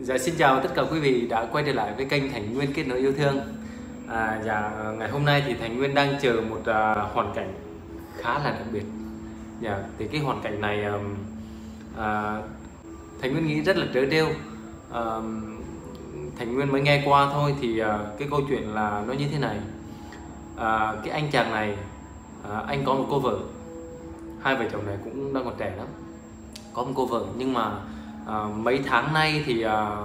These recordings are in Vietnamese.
Dạ, xin chào tất cả quý vị đã quay trở lại với kênh Thành Nguyên Kết Nối Yêu Thương. Ngày hôm nay thì Thành Nguyên đang chờ một hoàn cảnh khá là đặc biệt. Thì cái hoàn cảnh này Thành Nguyên nghĩ rất là trớ trêu. Thành Nguyên mới nghe qua thôi thì cái câu chuyện là nó như thế này. Cái anh chàng này anh có một cô vợ, hai vợ chồng này cũng đang còn trẻ lắm, có một cô vợ, nhưng mà mấy tháng nay thì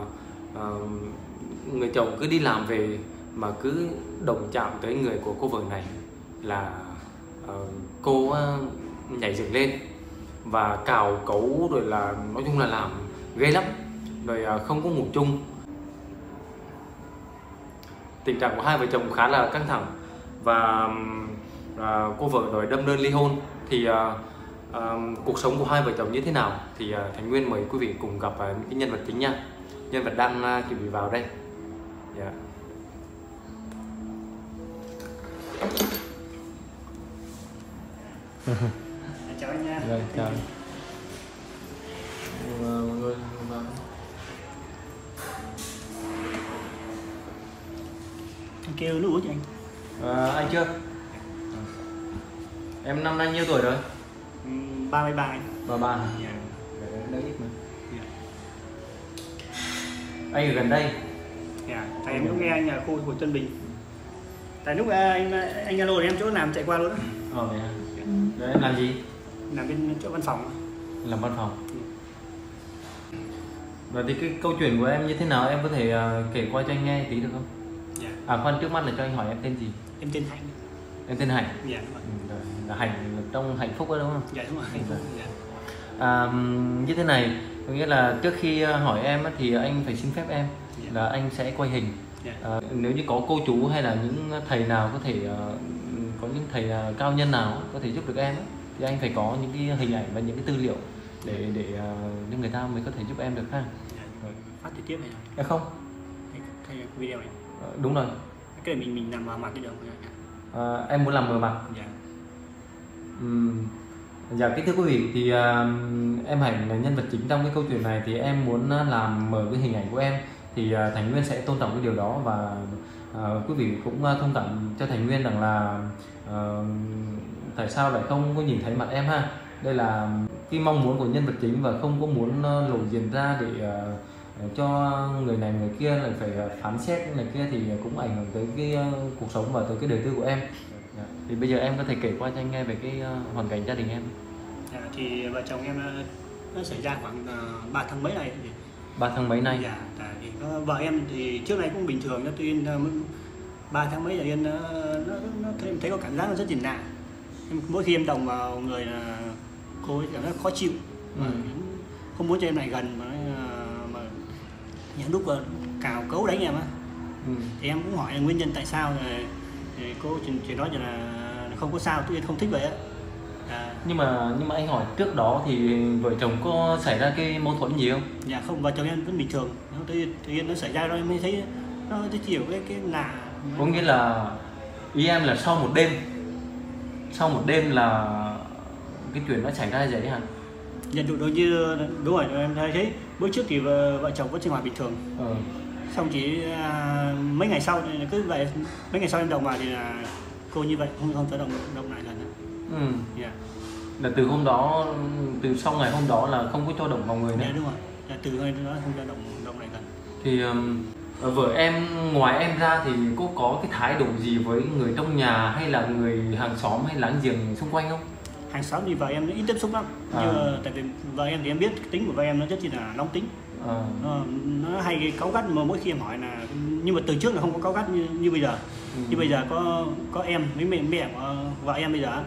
người chồng cứ đi làm về mà cứ động chạm tới người của cô vợ này là cô nhảy dựng lên và cào cấu, rồi là nói chung là làm ghê lắm, rồi không có ngủ chung. Tình trạng của hai vợ chồng khá là căng thẳng và cô vợ rồi đâm đơn ly hôn. Thì cuộc sống của hai vợ chồng như thế nào thì Thành Nguyên mời quý vị cùng gặp những cái nhân vật chính nha. Nhân vật đang chuẩn bị vào đây. Chào anh nha. Rồi, chào. Mọi người vào. Anh kêu nước uống cho anh. Anh chưa? Em năm nay nhiêu tuổi rồi? 33 anh. 33. Dạ. Đỡ ít mà. Dạ. Anh ở gần đây. Dạ. Tại em lúc nghe anh ở khu của Tân Bình. Tại lúc anh alo thì em chỗ làm chạy qua luôn đó. Vậy hả? Đấy, em làm gì? Làm bên chỗ văn phòng. Làm văn phòng. Và thì cái câu chuyện của em như thế nào, em có thể kể qua cho anh nghe tí được không? Dạ. Khoan, trước mắt là cho anh hỏi em tên gì? Em tên Hạnh. Em tên Hạnh. Dạ đúng rồi. Là Hạnh trong hạnh phúc đó đúng không? Dạ đúng rồi. Hạnh phúc. Dạ. Như thế này, có nghĩa là trước khi hỏi em thì anh phải xin phép em là anh sẽ quay hình. Nếu như có cô chú hay là những thầy nào có thể có những thầy cao nhân nào có thể giúp được em thì anh phải có những cái hình ảnh và những cái tư liệu để những người ta mới có thể giúp em được ha. Phát trực tiếp này. Không? Thay video này. Đúng rồi. Cái này mình làm vào mặt cái đường. Em muốn làm mờ mặt. Dạ. Dạ, kính thưa quý vị, thì em Hạnh là nhân vật chính trong cái câu chuyện này, thì em muốn làm mở cái hình ảnh của em thì Thành Nguyên sẽ tôn trọng cái điều đó, và quý vị cũng thông cảm cho Thành Nguyên rằng là tại sao lại không có nhìn thấy mặt em ha. Đây là cái mong muốn của nhân vật chính và không có muốn lộ diện ra để cho người này người kia lại phải phán xét này kia, thì cũng ảnh hưởng tới cái cuộc sống và tới cái đời tư của em. Thì bây giờ em có thể kể qua cho anh nghe về cái hoàn cảnh gia đình em. Thì vợ chồng em nó xảy ra khoảng 3 tháng mấy này. 3 tháng mấy nay? Dạ, thì vợ em thì trước này cũng bình thường, nó tuy nhiên 3 tháng mấy là Yên nó thấy có cảm giác nó rất là lạ. Mỗi khi em đồng vào người là cô ấy cảm giác khó chịu, mà không muốn cho em lại gần, mà những lúc cào cấu đánh em á. Thì em cũng hỏi là nguyên nhân tại sao, thì cô chỉ nói là không có sao, tôi không thích vậy á. Nhưng mà anh hỏi trước đó thì vợ chồng có xảy ra cái mâu thuẫn gì không? Dạ không, vợ chồng em vẫn bình thường. Tự nhiên nó xảy ra đó em mới thấy nó chịu cái lạ. Có nghĩa là ý em là sau một đêm là cái chuyện nó xảy ra vậy hả? Dạ đúng rồi, em thấy bữa trước thì vợ chồng vẫn sinh hoạt bình thường. Xong chỉ mấy ngày sau cứ vậy, mấy ngày sau em đồng vào thì là cô như vậy, không cho động lại lần nữa. Là từ hôm đó, từ sau ngày hôm đó là không có cho động vào người nữa. Dạ đúng rồi, từ ngày đó không cho động lại gần. Thì vợ em ngoài em ra thì cô có cái thái độ gì với người trong nhà hay là người hàng xóm hay láng giềng xung quanh không? Hàng xóm thì vợ em nó ít tiếp xúc lắm. Nhưng tại vì vợ em thì em biết tính của vợ em nó rất là nóng tính. Nó hay cáu gắt, mà mỗi khi em hỏi là, nhưng mà từ trước là không có cáu gắt như bây giờ. Như bây giờ có em với mẹ của vợ em bây giờ,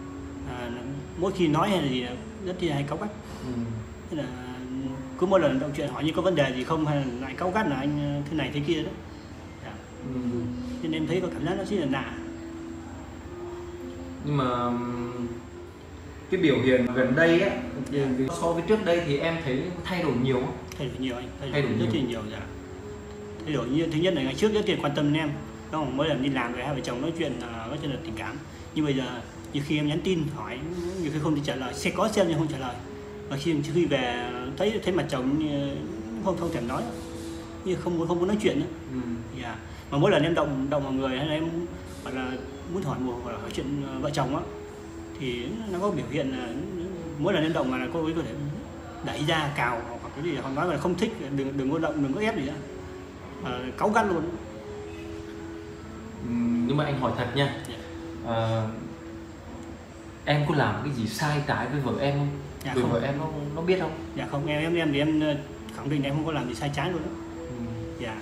mỗi khi nói hay là gì rất là hay cáu gắt. Thế là cứ mỗi lần động chuyện hỏi như có vấn đề gì không, hay là lại cáu gắt là anh thế này thế kia đó. Cho nên em thấy có cảm giác nó rất là lạ. Nhưng mà cái biểu hiện gần đây á, so với trước đây thì em thấy thay đổi nhiều không? Thay đổi nhiều anh, thay đổi rất là nhiều. Dạ. Thay đổi như thứ nhất là ngày trước rất tiền quan tâm đến em, không, mỗi lần đi làm về hai vợ chồng nói chuyện là tình cảm. Nhưng bây giờ nhiều khi em nhắn tin hỏi, nhiều khi không thì trả lời, sẽ có xem nhưng không trả lời. Và khi về thấy mặt chồng không thèm nói. như không muốn nói chuyện nữa. Yeah. Mà mỗi lần em động vào người hay là em hoặc là muốn hỏi chuyện vợ chồng á thì nó có biểu hiện là mỗi lần em động mà là cô ấy có thể đẩy ra cào hoặc cái gì, hoặc nói là không thích, đừng có động, đừng có ép gì nữa, cáu gắt luôn. Nhưng mà anh hỏi thật nha, em có làm cái gì sai trái với vợ em không? Dạ Vì không. vợ em nó biết không? Dạ không, em thì em khẳng định em không có làm gì sai trái luôn đó. Dạ.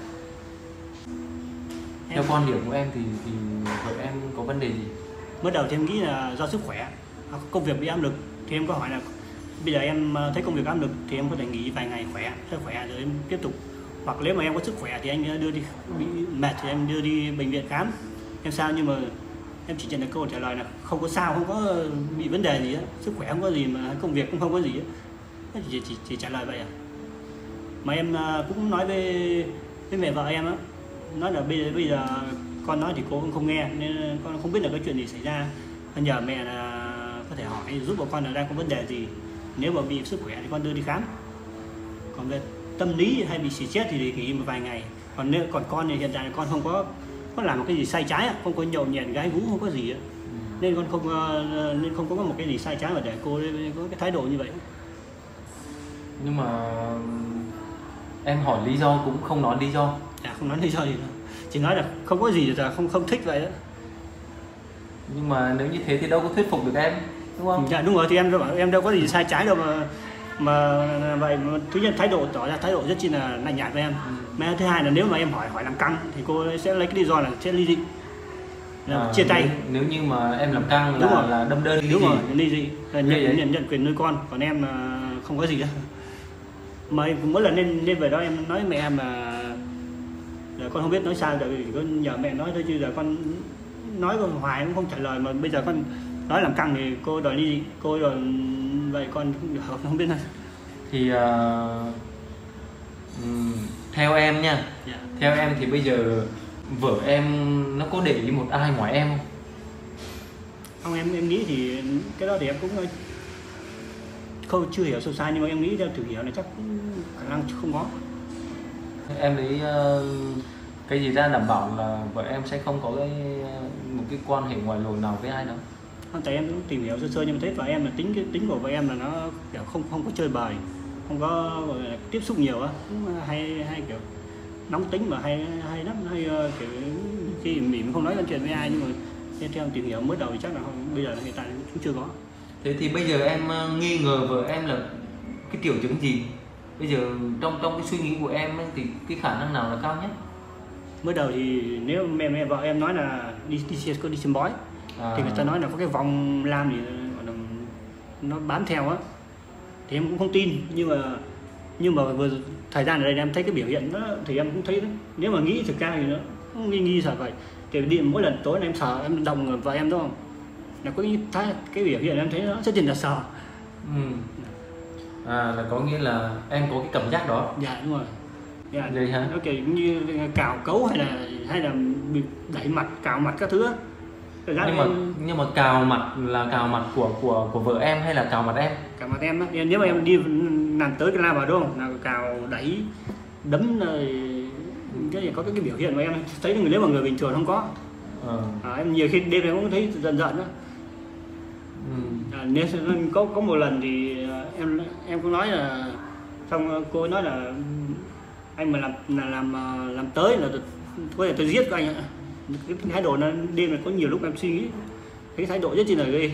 Theo quan điểm của em thì vợ em có vấn đề gì? Mới đầu thì em nghĩ là do sức khỏe, công việc bị áp lực, thì em có hỏi là bây giờ em thấy công việc áp lực thì em có thể nghỉ vài ngày sức khỏe rồi em tiếp tục, hoặc nếu mà em có sức khỏe thì anh đưa đi, bị mệt thì em đưa đi bệnh viện khám em sao. Nhưng mà em chỉ nhận được câu trả lời là không có sao, không có bị vấn đề gì á, sức khỏe không có gì mà công việc cũng không có gì á, chỉ trả lời vậy à. Mà em cũng nói với mẹ vợ em á, nói là bây giờ con nói thì cô cũng không nghe nên con không biết là cái chuyện gì xảy ra, nhờ mẹ là có thể hỏi giúp bọn con là đang có vấn đề gì, nếu mà bị sức khỏe thì con đưa đi khám, còn về tâm lý hay bị xì chết thì nghỉ một vài ngày. Còn con thì hiện tại là con không có làm một cái gì sai trái, không có nhậu nhẹt gái gú, không có gì á, nên con không có một cái gì sai trái mà để cô có cái thái độ như vậy. Nhưng mà em hỏi lý do cũng không nói lý do. Không nói lý do gì đâu, chỉ nói là không có gì là không thích vậy đó. Nhưng mà nếu như thế thì đâu có thuyết phục được em, đúng không? Dạ đúng rồi, thì em đâu bảo em đâu có gì sai trái đâu mà vậy. Thứ nhất thái độ tỏ ra thái độ rất chi là lạnh nhạt với em. Mà thứ hai là nếu mà em hỏi làm căng thì cô sẽ lấy cái lý do là sẽ ly dị, chia tay. Nếu như mà em làm căng là đâm đơn ly dị. Đúng rồi, ly dị, nhận quyền nuôi con, còn em không có gì đâu. Mà mỗi lần lên về đó em nói mẹ em là con không biết nói sao, tại vì con nhờ mẹ nói thôi chứ giờ con nói con hoài cũng không trả lời, mà bây giờ con nói làm căng thì cô đòi ly dị, cô đòi vậy con không biết nữa. Thì theo em nha, theo em thì bây giờ vợ em nó có để ý một ai ngoài em không? Không, em nghĩ thì cái đó thì em cũng chưa hiểu sâu xa, nhưng mà em nghĩ theo thử hiểu là chắc khả năng không có. Em lấy cái gì ra đảm bảo là vợ em sẽ không có một cái quan hệ ngoài luồng nào với ai đâu? Không, tại em cũng tìm hiểu sơ nhưng mà thấy vợ em là tính của vợ em là nó kiểu không có chơi bời, không có tiếp xúc nhiều á, hay kiểu nóng tính mà hay lắm, hay kiểu khi mình không nói chuyện với ai, nhưng mà theo tìm hiểu mới đầu thì chắc là không, bây giờ hiện tại cũng chưa có. Thế thì bây giờ em nghi ngờ vợ em là cái triệu chứng gì? Bây giờ trong cái suy nghĩ của em ấy, thì cái khả năng nào là cao nhất? Mới đầu thì nếu mẹ vợ em nói là đi xem bói, thì người ta nói là có cái vòng lam gì gọi là nó bám theo á, thì em cũng không tin, nhưng mà vừa thời gian ở đây em thấy cái biểu hiện đó thì em cũng thấy đó. Nếu mà nghĩ thực ra thì nó cũng nghi sợ vậy. Thì đi mỗi lần tối này em sợ, em động vợ em đúng không, là có cái biểu hiện em thấy nó rất là sợ. Là có nghĩa là em có cái cảm giác đó. Dạ đúng rồi. Dạ, vậy hả? nó kiểu như cào cấu hay là bị đẩy mặt, cào mặt các thứ. Nhưng mà cào mặt là cào mặt của vợ em hay là cào mặt em? Cào mặt em á. Nếu mà em đi làm tới cái la vào đúng không, là cào đẩy đấm cái gì có cái biểu hiện mà em thấy nếu mà người bình thường không có. Em nhiều khi đêm em cũng thấy giận đó. Nếu có một lần thì em cũng nói là, xong cô nói là anh mà làm tới là có thể tôi giết các anh ạ. Cái thái độ nó đêm là có nhiều lúc em suy nghĩ cái thái độ rất chi là ghê.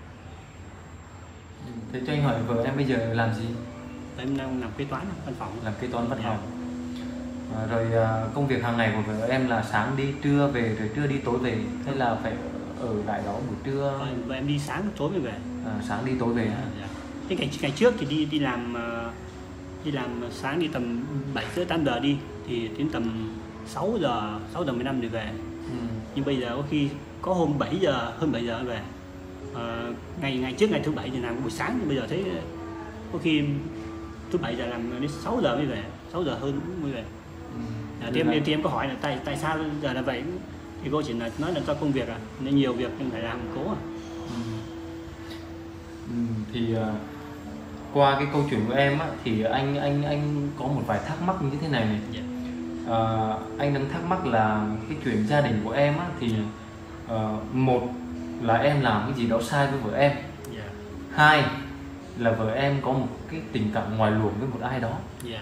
Thế cho anh hỏi vợ em bây giờ làm gì? Em đang làm kế toán văn phòng. Làm kế toán văn phòng. Rồi công việc hàng ngày của vợ em là sáng đi trưa về, rồi trưa đi tối về, hay là phải ở lại đó buổi trưa? Và em đi sáng tối mới về. Sáng đi tối về. Cái ngày trước thì đi làm sáng đi tầm 7 rưỡi 8 giờ đi, thì đến tầm 6 giờ 15 thì về. Nhưng bây giờ có khi có hôm hơn 7 giờ về. Ngày trước ngày thứ bảy thì làm buổi sáng, thì bây giờ thấy có khi thứ bảy giờ làm đến 6 giờ mới về, 6 giờ hơn mới về. Thì em có hỏi là tại sao giờ là vậy, thì cô chỉ nói là do công việc nên nhiều việc nên phải làm cố Thì qua cái câu chuyện của em á, thì anh có một vài thắc mắc như thế này. Anh đang thắc mắc là cái chuyện gia đình của em á, thì một là em làm cái gì đó sai với vợ em, hai là vợ em có một cái tình cảm ngoài luồng với một ai đó,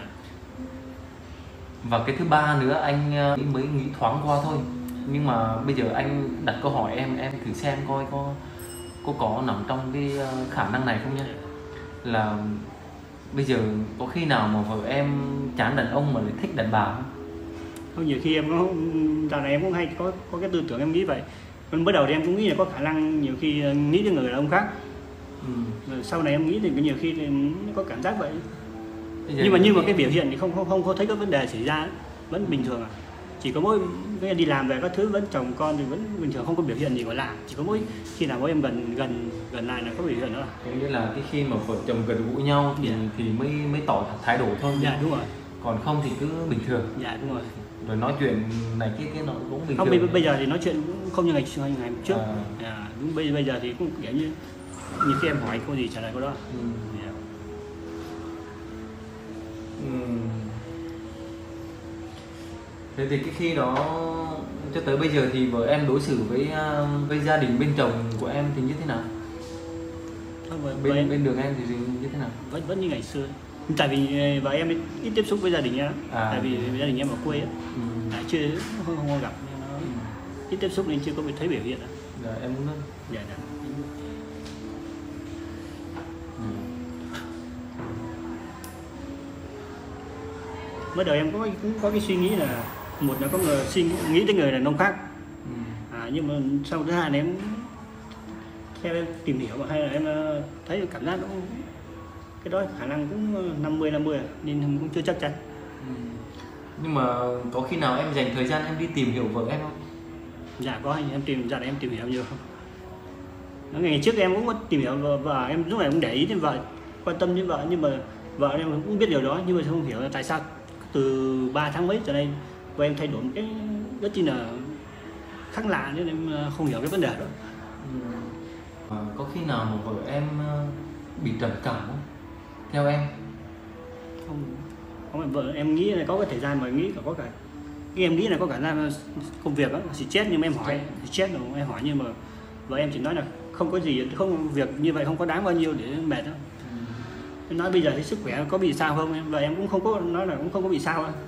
và cái thứ ba nữa anh mới nghĩ thoáng qua thôi. Nhưng mà bây giờ anh đặt câu hỏi em thử xem coi có nằm trong cái khả năng này không nhé. Là bây giờ có khi nào mà vợ em chán đàn ông mà lại thích đàn bà không? Không, nhiều khi em có dạo này em cũng hay có cái tư tưởng em nghĩ vậy. Còn mới đầu thì em cũng nghĩ là có khả năng nhiều khi nghĩ đến người đàn ông khác. Rồi sau này em nghĩ thì nhiều khi thì nó có cảm giác vậy. Nhưng mà cái biểu hiện thì không có thấy có vấn đề xảy ra, vẫn bình thường à. Chỉ có mỗi cái đi làm về các thứ vẫn chồng con thì vẫn bình thường, không có biểu hiện gì gọi lạ. Chỉ có mỗi khi nào mỗi em gần lại là có biểu hiện đó. Có nghĩa là cái khi mà vợ chồng gần gũi nhau thì mới tỏ thái độ thôi. Dạ đúng rồi. Còn không thì cứ bình thường. Dạ đúng rồi. Rồi nói chuyện này kia nó cũng bình thường. Không, bây giờ thì nói chuyện cũng không như ngày trước. Đúng, bây giờ thì cũng kiểu như khi em hỏi câu gì trả lời câu đó. Thế thì cái khi đó cho tới bây giờ thì vợ em đối xử với gia đình bên chồng của em thì như thế nào? Bên đường em thì như thế nào? Vẫn như ngày xưa. Tại vì vợ em ít tiếp xúc với gia đình em, tại vì gia đình em ở quê á, chưa không gặp nên nó ít tiếp xúc nên chưa có thấy biểu hiện. Dạ em cũng nói. Dạ. Mới đầu em cũng có cái suy nghĩ là một là có người nghĩ tới người đàn ông khác, nhưng mà sau thứ hai là em theo em tìm hiểu hay là em thấy cảm giác cũng cái đó khả năng cũng 50-50 nên cũng chưa chắc chắn. Nhưng mà có khi nào em dành thời gian em đi tìm hiểu vợ em không? Dạ có, em tìm hiểu nhiều không. Ngày trước em cũng có tìm hiểu vợ em, lúc này cũng để ý đến vợ, quan tâm đến vợ, nhưng mà vợ em cũng biết điều đó, nhưng mà không hiểu là tại sao từ 3 tháng mấy trở đây vợ em thay đổi một cái rất chi là khác lạ, nên em không hiểu cái vấn đề đó. Có khi nào mà vợ em bị trầm cảm không? Theo em? Không, vợ em nghĩ là có cái thời gian mà nghĩ có cả em nghĩ là có khả năng công việc đó, stress, nhưng mà em hỏi stress rồi em hỏi, nhưng mà vợ em chỉ nói là không có gì, không việc như vậy không có đáng bao nhiêu để mệt đó. Em nói bây giờ thì sức khỏe có bị sao không, và em cũng không có nói là cũng không có bị sao đâu.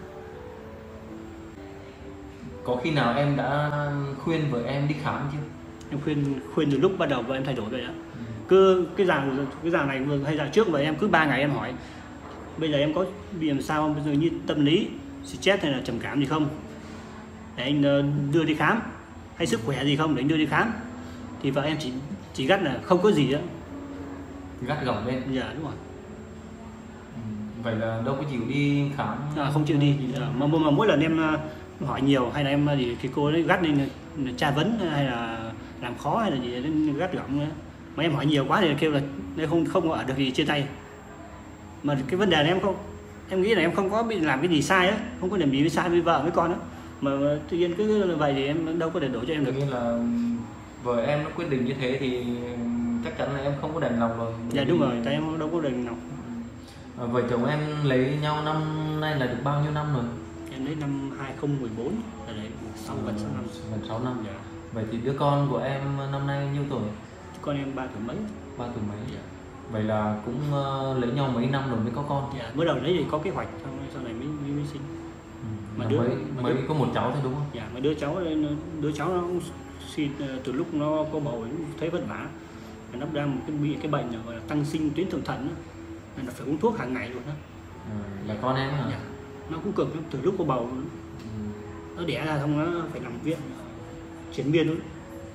Có khi nào em đã khuyên vợ em đi khám chưa? Em khuyên từ lúc bắt đầu vợ em thay đổi vậy đó. Cứ cái dạo này hay dạo trước vợ em cứ 3 ngày em hỏi bây giờ em có bị làm sao không, bây giờ như tâm lý stress hay là trầm cảm gì không để anh đưa đi khám, hay sức khỏe gì không để anh đưa đi khám, thì vợ em chỉ gắt là không có gì đó, gắt gỏng lên. Dạ đúng rồi. Vậy là đâu có chịu đi khám? Không chịu đi. Mà mỗi lần em hỏi nhiều hay là em thì cô ấy gắt lên là tra vấn hay là làm khó hay là gì đến gắt gỏng nữa. Mà em hỏi nhiều quá thì kêu là không ở được gì chia tay. Mà cái vấn đề này em nghĩ là em không có bị làm cái gì sai á, không có làm gì sai với vợ với con á, mà tự nhiên cứ vậy thì em đâu có để đổ cho em được. Như là vợ em nó quyết định như thế thì chắc chắn là em không có đành lòng rồi. Dạ đúng rồi, tại em đâu có đành lòng. Vợ chồng em lấy nhau năm nay là được bao nhiêu năm rồi? Em lấy năm 2014 là đấy, gần 6 năm. Dạ. Vậy thì đứa con của em năm nay nhiêu tuổi? Con em 3 tuổi mấy. 3 tuổi mấy. Dạ. Vậy là cũng lấy nhau mấy năm rồi mới có con. Dạ, mới đầu lấy thì có kế hoạch, sau này mới sinh. Mà mới có một cháu thôi đúng không? Dạ, mà đứa cháu nó cũng từ lúc nó có bầu thấy vất vả, nó đang bị cái bệnh gọi là tăng sinh tuyến thượng thận đó. Nên là phải uống thuốc hàng ngày luôn đó. Là con em hả? Dạ. Nó cũng cực lắm, từ lúc có bầu nó đẻ ra xong nó phải nằm viện chuyển biên luôn.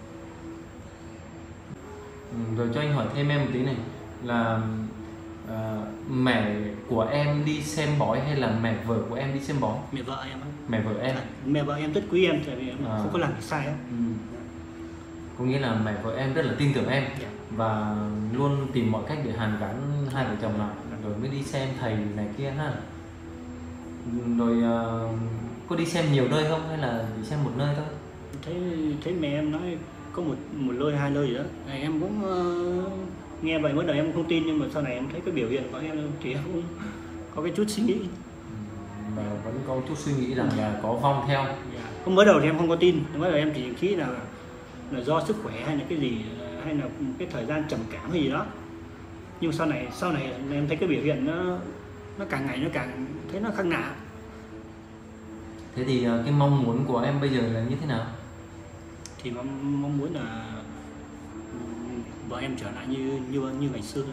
Rồi cho anh hỏi thêm em một tí này là mẹ của em đi xem bói hay là mẹ vợ của em đi xem bói? Mẹ vợ em. Mẹ vợ em. Mẹ vợ em rất quý em, tại vì em không có làm gì sai á. Có nghĩa là mẹ vợ em rất là tin tưởng em. Dạ. Và luôn tìm mọi cách để hàn gắn hai vợ chồng lại, rồi mới đi xem thầy này kia ha. Rồi có đi xem nhiều nơi không hay là chỉ xem một nơi thôi? Thấy mẹ em nói có một nơi 2 nơi gì đó, này em cũng nghe vậy, mới đầu em không tin, nhưng mà sau này em thấy cái biểu hiện của em thì em cũng có cái chút suy nghĩ. và vẫn có chút suy nghĩ rằng là có vong theo. Không, mới đầu thì em không có tin, mới đầu em chỉ nghĩ là do sức khỏe hay là cái gì, hay là cái thời gian trầm cảm hay gì đó. Nhưng sau này em thấy cái biểu hiện nó càng ngày nó càng thấy nó khác lạ. Thế thì cái mong muốn của em bây giờ là như thế nào? Thì mong muốn là vợ em trở lại như ngày xưa.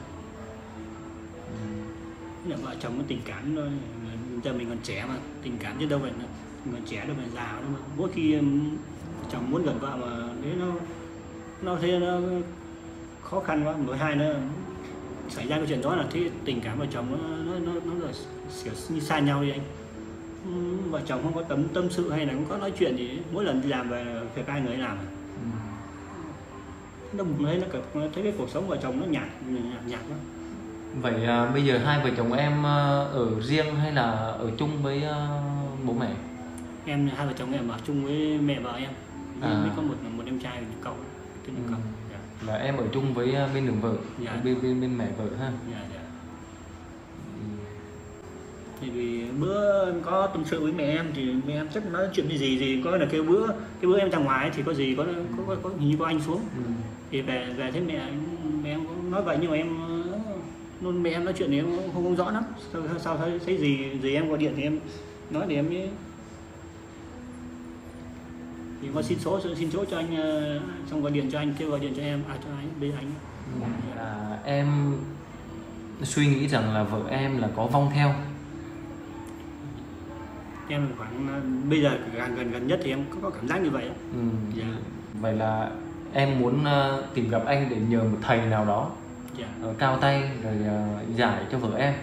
Là vợ chồng có tình cảm thôi, giờ mình còn trẻ mà, tình cảm chứ đâu phải mình còn trẻ đâu phải già đâu mà. Mỗi khi chồng muốn gần vợ mà thế nó thấy nó khó khăn quá, mỗi hai nó xảy ra cái chuyện đó là thế tình cảm vợ chồng nó như xa nhau đi anh. Vợ chồng không có tâm sự hay là không có nói chuyện gì, mỗi lần đi làm về việc ai người làm. Nó buồn, thấy cái cuộc sống vợ chồng nó nhạt lắm. Vậy bây giờ hai vợ chồng em ở riêng hay là ở chung với bố mẹ? Hai vợ chồng em ở chung với mẹ vợ em. Mới có một em trai một cậu. Là em ở chung với bên đường vợ, bên mẹ vợ ha. Thì vì bữa em có tâm sự với mẹ em thì mẹ em chắc nói chuyện gì có là cái bữa em ra ngoài thì có gì có hình như có anh xuống. Thì về thấy mẹ em nói vậy, nhưng mà mẹ em nói chuyện thì em không rõ lắm. Sau thấy gì em gọi điện thì em nói thì em mới thì có xin số cho anh, xong gọi điện cho anh, kêu gọi điện cho em, cho anh bên anh. Em suy nghĩ rằng là vợ em là có vong theo. Em khoảng bây giờ gần nhất thì em có cảm giác như vậy. Vậy là em muốn tìm gặp anh để nhờ một thầy nào đó cao tay rồi giải cho vợ em.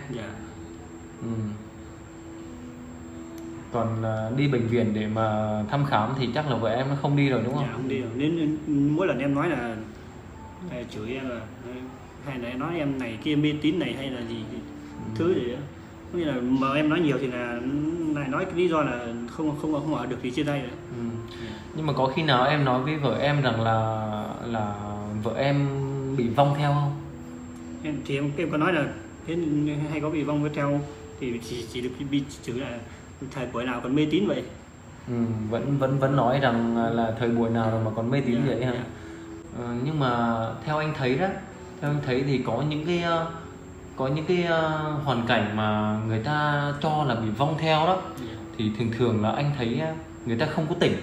Còn đi bệnh viện để mà thăm khám thì chắc là vợ em nó không đi rồi đúng không? Không đi rồi. Nên mỗi lần em nói là chửi em hay là nói em này kia mê tín này hay là gì thứ gì đó. Có nghĩa là mà em nói nhiều thì là lại nói cái lý do là không ở được thì chia tay rồi. Nhưng mà có khi nào em nói với vợ em rằng là vợ em bị vong theo không? Em có nói là thế hay có bị vong theo thì chỉ được bị chửi là thời buổi nào còn mê tín vậy. Vẫn nói rằng là thời buổi nào rồi mà còn mê tín vậy hả? Nhưng mà theo anh thấy thì có những cái hoàn cảnh mà người ta cho là bị vong theo đó, thì thường là anh thấy người ta không có tỉnh.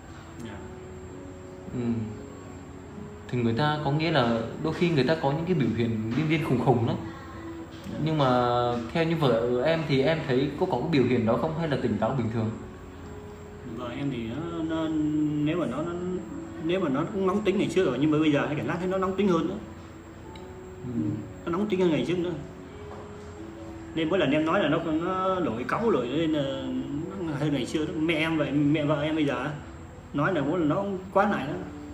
Thì người ta có nghĩa là đôi khi người ta có những cái biểu hiện điên khùng đó. Nhưng mà theo như vợ em thì em thấy có cái biểu hiện đó không, hay là tỉnh táo bình thường? Vợ em thì nếu mà nó cũng nóng tính ngày trước rồi, nhưng mà bây giờ hay cảm giác thấy nó nóng tính hơn nữa. Nó nóng tính hơn ngày trước nữa. Nên mỗi lần em nói là nó nổi cáu rồi, nên là nó hơn ngày xưa đó. Mẹ vợ em bây giờ nói là mỗi lần nó quá lại đó.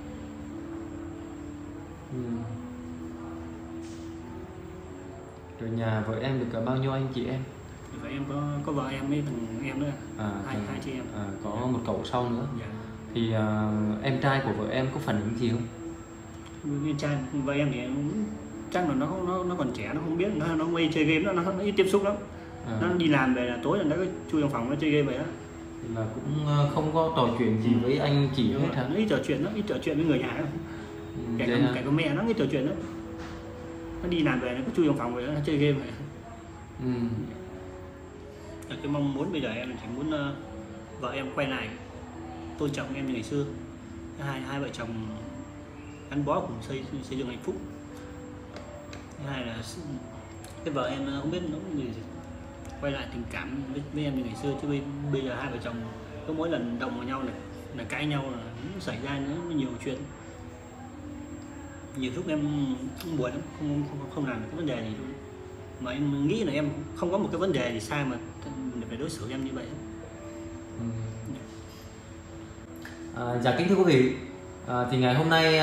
Rồi nhà vợ em được cả bao nhiêu anh chị em? Vợ em có vợ em với thằng em nữa, hai chị em. Có một cậu sau nữa. Thì em trai của vợ em có phản ứng gì không? Em trai vợ em thì chắc là nó còn trẻ, nó không biết, nó mê chơi game, nó ít tiếp xúc lắm. Nó đi làm về là tối là nó cứ chui trong phòng nó chơi game vậy đó. Là cũng không có trò chuyện gì với anh chị hết hả? Nó ít trò chuyện với người nhà đâu. Kể cả mẹ nó ít trò chuyện đó. Nó đi làm về nó cứ chui trong phòng vậy đó, nó chơi game vậy. Cái mong muốn bây giờ em chỉ muốn vợ em quay lại tôn trọng em như ngày xưa, hai vợ chồng gắn bó cùng xây dựng hạnh phúc. Thứ hai là cái vợ em không biết nó gì quay lại tình cảm với em như ngày xưa, chứ bây giờ hai vợ chồng có mỗi lần động vào nhau là cãi nhau, là nó xảy ra nó nhiều chuyện. Nhiều lúc em cũng buồn lắm, không làm được cái vấn đề gì luôn. Mà em nghĩ là em không có một cái vấn đề gì sai mà phải đối xử em như vậy. Dạ kính thưa quý vị, thì ngày hôm nay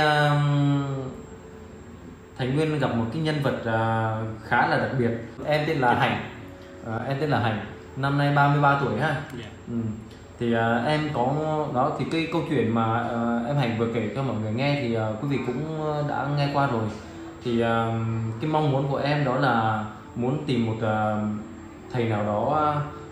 Thành Nguyên gặp một cái nhân vật khá là đặc biệt. Em tên là Hành, năm nay 33 tuổi ha. Thì em có đó, thì cái câu chuyện mà em Hành vừa kể cho mọi người nghe thì quý vị cũng đã nghe qua rồi. Thì cái mong muốn của em đó là muốn tìm một thầy nào đó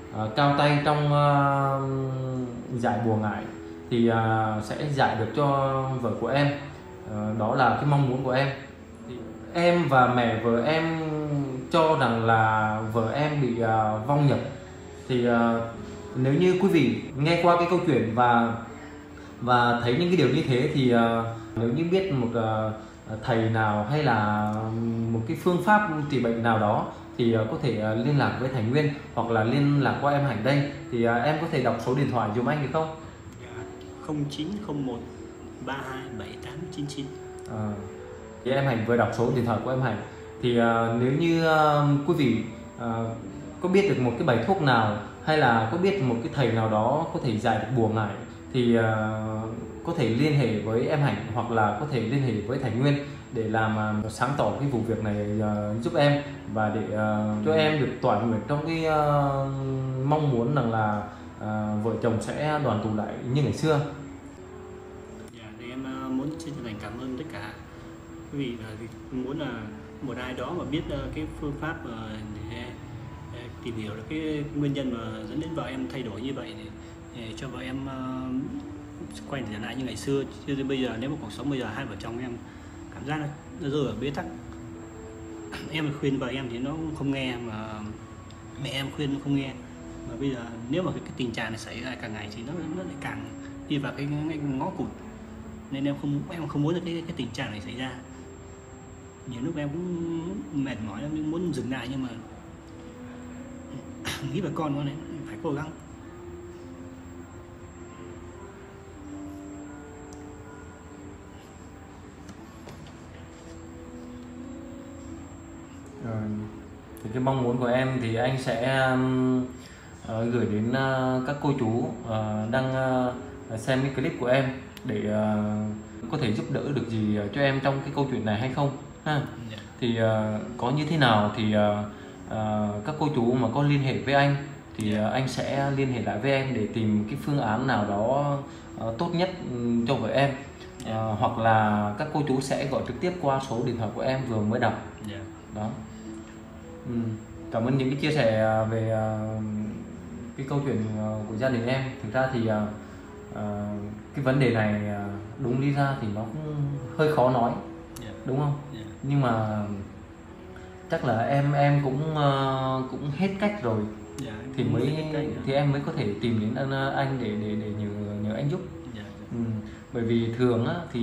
cao tay trong giải bùa ngải thì sẽ giải được cho vợ của em. Đó là cái mong muốn của em. Thì em và mẹ vợ em cho rằng là vợ em bị vong nhập. Thì nếu như quý vị nghe qua cái câu chuyện và thấy những cái điều như thế thì nếu như biết một thầy nào hay là một cái phương pháp trị bệnh nào đó thì có thể liên lạc với thầy Nguyên hoặc là liên lạc qua em Hạnh đây. Thì em có thể đọc số điện thoại giùm anh được không? 0901 327899. Thì em Hạnh vừa đọc số điện thoại của em Hạnh. Thì nếu như quý vị có biết được một cái bài thuốc nào hay là có biết một cái thầy nào đó có thể giải được bùa ngải thì có thể liên hệ với em Hạnh hoặc là có thể liên hệ với thầy Nguyên để làm sáng tỏ cái vụ việc này giúp em, và để cho em được tỏa nguyện trong cái mong muốn rằng là vợ chồng sẽ đoàn tụ lại như ngày xưa. Thì em muốn chân thành cảm ơn tất cả quý vị, muốn là một ai đó mà biết cái phương pháp để tìm hiểu được cái nguyên nhân mà dẫn đến vợ em thay đổi như vậy để cho vợ em quay trở lại như ngày xưa. Chứ bây giờ nếu mà cuộc sống bây giờ hai vợ chồng em cảm giác nó rơi ở bế tắc. Em khuyên vợ em thì nó không nghe, mà mẹ em khuyên nó không nghe. Mà bây giờ nếu mà cái tình trạng này xảy ra càng ngày thì nó lại càng đi vào cái ngõ cụt, nên em không muốn cái tình trạng này xảy ra. Nhiều lúc em cũng mệt mỏi, em muốn dừng lại, nhưng mà nghĩ về con này phải cố gắng. Thì cái mong muốn của em thì anh sẽ gửi đến các cô chú đang xem cái clip của em để có thể giúp đỡ được gì cho em trong cái câu chuyện này hay không ha. Thì có như thế nào thì các cô chú mà có liên hệ với anh thì anh sẽ liên hệ lại với em để tìm cái phương án nào đó tốt nhất cho vợ em. Hoặc là các cô chú sẽ gọi trực tiếp qua số điện thoại của em vừa mới đọc. Đó. Cảm ơn những cái chia sẻ về cái câu chuyện của gia đình em. Thực ra thì cái vấn đề này đúng lý ra thì nó cũng hơi khó nói, đúng không? Nhưng mà chắc là em cũng hết cách rồi thì thì em mới có thể tìm đến anh để nhờ anh giúp. Bởi vì thường á, thì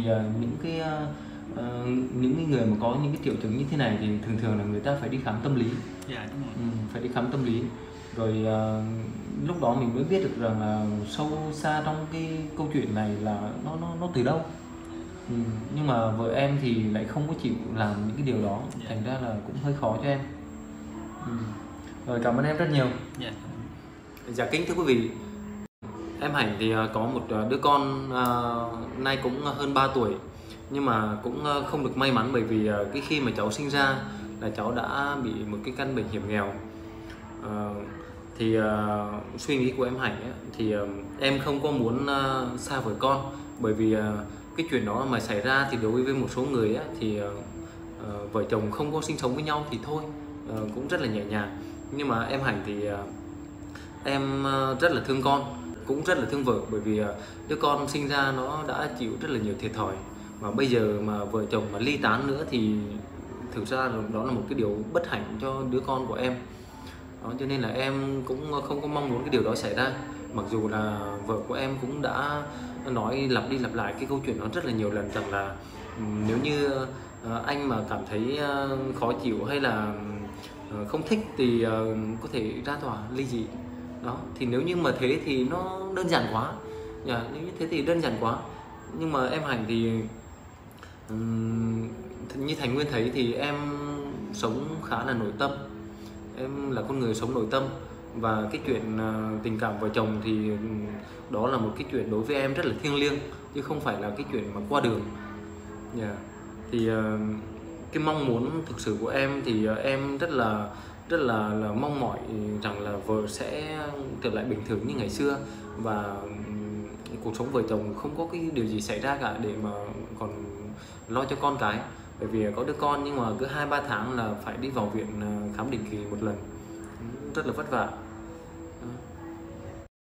những người mà có những cái triệu chứng như thế này thì thường là người ta phải đi khám tâm lý. Phải đi khám tâm lý rồi lúc đó mình mới biết được rằng là sâu xa trong cái câu chuyện này là nó từ đâu. Nhưng mà vợ em thì lại không có chịu làm những cái điều đó, thành ra là cũng hơi khó cho em. Rồi, cảm ơn em rất nhiều. Dạ, kính thưa quý vị, em Hạnh thì có một đứa con nay cũng hơn 3 tuổi, nhưng mà cũng không được may mắn, bởi vì cái khi mà cháu sinh ra là cháu đã bị một cái căn bệnh hiểm nghèo. Thì suy nghĩ của em Hạnh ấy, thì em không có muốn xa vợ con, bởi vì cái chuyện đó mà xảy ra thì đối với một số người ấy, thì vợ chồng không có sinh sống với nhau thì thôi, cũng rất là nhẹ nhàng. Nhưng mà em Hạnh thì em rất là thương con, cũng rất là thương vợ, bởi vì đứa con sinh ra nó đã chịu rất là nhiều thiệt thòi, mà bây giờ mà vợ chồng mà ly tán nữa thì thực ra đó là một cái điều bất hạnh cho đứa con của em. Đó, cho nên là em cũng không có mong muốn cái điều đó xảy ra, mặc dù là vợ của em cũng đã nói lặp đi lặp lại cái câu chuyện đó rất là nhiều lần, rằng là nếu như anh mà cảm thấy khó chịu hay là không thích thì có thể ra tòa ly dị. Đó, thì nếu như mà thế thì nó đơn giản quá. Nếu như thế thì đơn giản quá. Nhưng mà em Hạnh thì như Thành Nguyên thấy thì em sống khá là nội tâm. Em là con người sống nội tâm, và cái chuyện tình cảm vợ chồng thì đó là một cái chuyện đối với em rất là thiêng liêng, chứ không phải là cái chuyện mà qua đường. Thì cái mong muốn thực sự của em thì em rất là mong mỏi rằng là vợ sẽ trở lại bình thường như ngày xưa, và cuộc sống vợ chồng không có cái điều gì xảy ra cả, để mà còn lo cho con cái. Bởi vì có đứa con nhưng mà cứ 2-3 tháng là phải đi vào viện khám định kỳ một lần, rất là vất vả. Ừ.